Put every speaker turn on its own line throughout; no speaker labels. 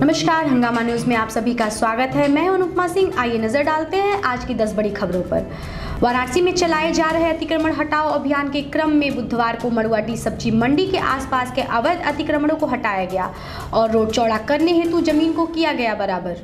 नमस्कार, हंगामा न्यूज में आप सभी का स्वागत है। मैं अनुपमा सिंह। आइए नजर डालते हैं आज की 10 बड़ी खबरों पर। वाराणसी में चलाए जा रहे अतिक्रमण हटाओ अभियान के क्रम में बुधवार को मड़ुआडीह सब्जी मंडी के आसपास के अवैध अतिक्रमणों को हटाया गया और रोड चौड़ा करने हेतु जमीन को किया गया बराबर।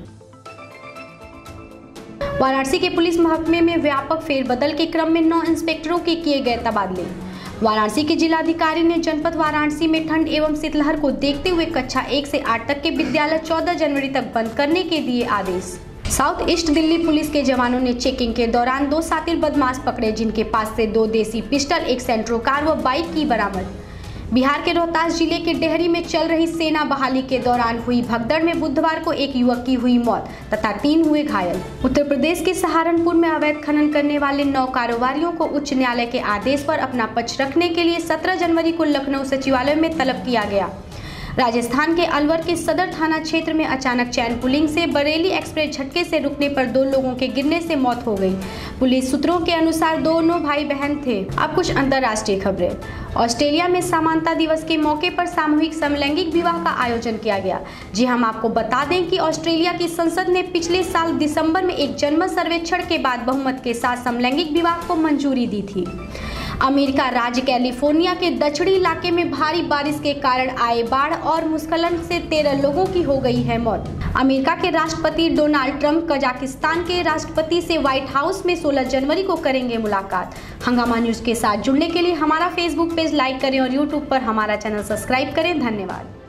वाराणसी के पुलिस महकमे में व्यापक फेरबदल के क्रम में 9 इंस्पेक्टरों के किए गए तबादले। वाराणसी के जिलाधिकारी ने जनपद वाराणसी में ठंड एवं शीतलहर को देखते हुए कक्षा 1 से 8 तक के विद्यालय 14 जनवरी तक बंद करने के दिए आदेश। साउथ ईस्ट दिल्ली पुलिस के जवानों ने चेकिंग के दौरान 2 शातिर बदमाश पकड़े, जिनके पास से 2 देसी पिस्टल, 1 सेंट्रो कार व बाइक की बरामद। बिहार के रोहतास जिले के डेहरी में चल रही सेना बहाली के दौरान हुई भगदड़ में बुधवार को एक युवक की हुई मौत तथा 3 हुए घायल। उत्तर प्रदेश के सहारनपुर में अवैध खनन करने वाले 9 कारोबारियों को उच्च न्यायालय के आदेश पर अपना पक्ष रखने के लिए 17 जनवरी को लखनऊ सचिवालय में तलब किया गया। राजस्थान के अलवर के सदर थाना क्षेत्र में अचानक चैन पुलिंग से बरेली एक्सप्रेस झटके से रुकने पर 2 लोगों के गिरने से मौत हो गई। पुलिस सूत्रों के अनुसार दोनों भाई बहन थे। अब कुछ अंतर्राष्ट्रीय खबरें। ऑस्ट्रेलिया में समानता दिवस के मौके पर सामूहिक समलैंगिक विवाह का आयोजन किया गया। जी हम आपको बता दें कि ऑस्ट्रेलिया की संसद ने पिछले साल दिसंबर में एक जनमत सर्वेक्षण के बाद बहुमत के साथ समलैंगिक विवाह को मंजूरी दी थी। अमेरिका राज्य कैलिफोर्निया के दक्षिणी इलाके में भारी बारिश के कारण आए बाढ़ और भूस्खलन से 13 लोगों की हो गई है मौत। अमेरिका के राष्ट्रपति डोनाल्ड ट्रंप कजाकिस्तान के राष्ट्रपति से व्हाइट हाउस में 16 जनवरी को करेंगे मुलाकात। हंगामा न्यूज के साथ जुड़ने के लिए हमारा फेसबुक पेज लाइक करें और यूट्यूब पर हमारा चैनल सब्सक्राइब करें। धन्यवाद।